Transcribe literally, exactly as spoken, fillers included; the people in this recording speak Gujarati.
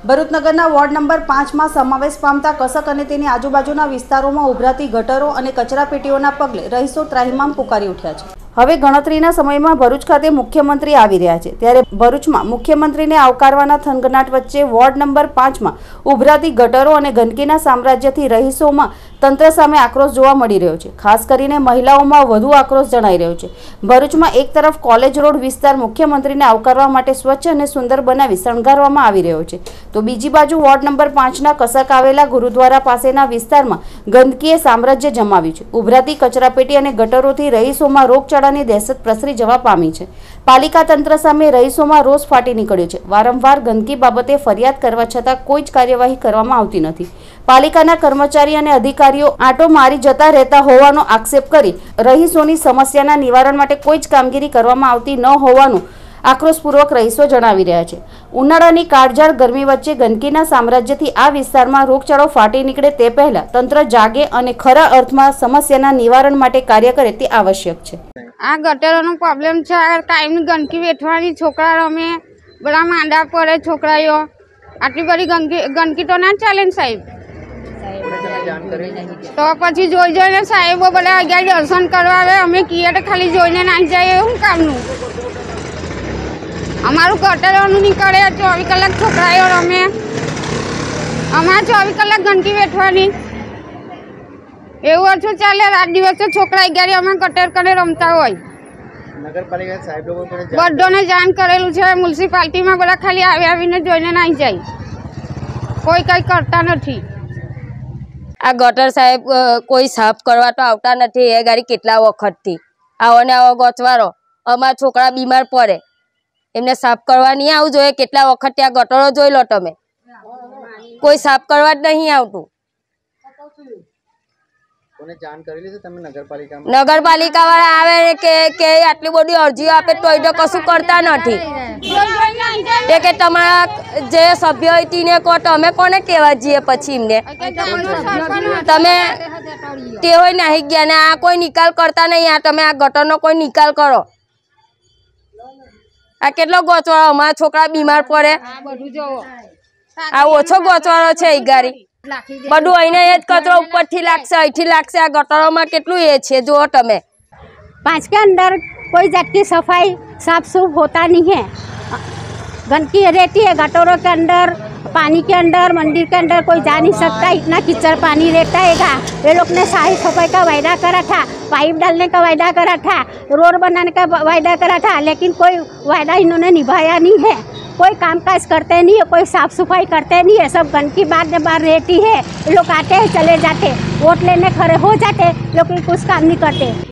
ભરૂચ નગરના વોર્ડ નંબર પાંચમાં સમાવેશ પામતા કસક અને તેની આજુબાજુના વિસ્તારોમાં ઉભરાતી ગટરો અને કચરાપેટીઓના પગલે રહીશો ત્રાહિમામ પુકારી ઉઠ્યા છે। હવે ગણતરીના સમયમાં ભરૂચ ખાતે મુખ્યમંત્રી આવી રહ્યા છે, ત્યારે ભરૂચમાં મુખ્યમંત્રીને આવકારવાના થનગનાટ વચ્ચે વોર્ડ નંબર પાંચમાં ઉભરાતી ગટરો અને ગંદકીના સામ્રાજ્યથી રહીશોમાં તંત્ર સામે આક્રોશ જોવા મળી રહ્યો છે। ખાસ કરીને મહિલાઓમાં વધુ આક્રોશ જણાઈ રહ્યો છે। ભરૂચમાં એક તરફ કોલેજ રોડ વિસ્તાર મુખ્યમંત્રીને આવકારવા માટે સ્વચ્છ અને સુંદર બનાવી શણગારવામાં આવી રહ્યો છે, તો બીજી બાજુ વોર્ડ નંબર પાંચના કસક આવેલા ગુરુદ્વારા પાસેના વિસ્તારમાં ગંદકીએ સામ્રાજ્ય જમાવ્યું છે। ઉભરાતી કચરાપેટી અને ગટરોથી રહીશોમાં રોગચાળાની દહેશત પ્રસરી જવા પામી છે। પાલિકા તંત્ર સામે રહીશોમાં રોષ ફાટી નીકળ્યો છે। વારંવાર ગંદકી બાબતે ફરિયાદ કરવા છતાં કોઈ જ કાર્યવાહી કરવામાં આવતી નથી। પાલિકાના કર્મચારી અને અધિકારીઓ આંટો મારી જતા રહેતા હોવાનો આક્ષેપ કરી રહીશોની સમસ્યાના નિવારણ માટે કોઈ જ કામગીરી કરવામાં આવતી ન હોવાનું આક્રોશપૂર્વક રહીશો જણાવી રહ્યા છે। ઉનાળાની કાળઝાળ ગરમી વચ્ચે ગંદકીના સામ્રાજ્યથી આ વિસ્તારમાં રોગચાળો ફાટી નીકળે તે પહેલા તંત્ર જાગે અને ખરા અર્થમાં સમસ્યાના નિવારણ માટે કાર્ય કરે તે આવશ્યક છે। આ ગટરોનો પ્રોબ્લેમ છે। કાયમની ગંદકી વેઠવાની, છોકરા રમે, બધા માંદા પડે છોકરાઓ। આટલી બધી ગંદકી ગંદકી તો ના ચાલે ને સાહેબ। તો પછી જોઈ જોઈને સાહેબો બધા અગિયાર દર્શન કરવા આવે, અમે કીએ તો ખાલી જોઈને નાખી જાય, શું કામનું? અમારું ગટરોનું નીકળે, ચોવીસ કલાક છોકરાઓ રમે, અમારે ચોવીસ કલાક ગંદકી વેઠવાની, એવું ઓછું ચાલે। રાત દિવસે છોકરા અગિયાર અમે ગટર કરે રમતા હોય। નગરપાલિકા સાહેબ લોકો બધાને જાણ કરેલું છે, મ્યુનિસિપાલિટીમાં બધા ખાલી આવી આવીને જોઈને નાખી જાય, કોઈ કંઈ કરતા નથી। આ ગટર સાહેબ કોઈ સાફ કરવા તો આવતા નથી। એ ગાડી કેટલા વખતથી આવો ને આવો ગોચવારો, અમારા છોકરા બીમાર પડે, એમને સાફ કરવા નહીં આવવું જોઈએ। કેટલા વખત ત્યાં ગટરો જોઈ લો તમે, કોઈ સાફ કરવા જ નહીં આવતું। કોને જાણ કરેલી છે તમે નગરપાલિકામાં? નગરપાલિકા વાળા આવે કે કે આટલી બધી અરજીઓ આપે તો એ તો કશું કરતા નથી। એ કે તમારા જે સભ્ય હોય તેને કહો, તો અમે કોને કહેવા જઈએ પછી એમને? તમે તે હોય નાહી ગયા ને આ કોઈ નિકાલ કરતા નહીં। આ તમે આ ગટરનો કોઈ નિકાલ કરો। આ કેટલો ગોચવાળો, અમારા છોકરા બીમાર પડે, આ ઓછો ગોચવાળો છે। એ ગાડી બધું અહીંને એ જ કચરો ઉપરથી લાગશે, અહીંથી લાગશે। આ ગટરોમાં કેટલું એ છે જુઓ તમે। पाँच के अंदर कोई जात की सफाई साफ सुफ होता नहीं है, गंदगी रहती है गटरों के अंदर, पानी के अंदर, मंदिर के अंदर कोई जा नहीं सकता, इतना कीचड़ पानी रहता है। ये लोग ने साफ सफाई का वायदा करा था, पाइप डालने का वायदा करा था, रोड बनाने का वायदा करा था, लेकिन कोई वायदा इन्होंने निभाया नहीं है। कोई कामकाज करते नहीं है, कोई साफ सफाई करते नहीं है, सब गंदगी बार बार रहती है। लोग आते हैं चले जाते, वोट लेने खड़े हो जाते, लेकिन कुछ काम नहीं करते।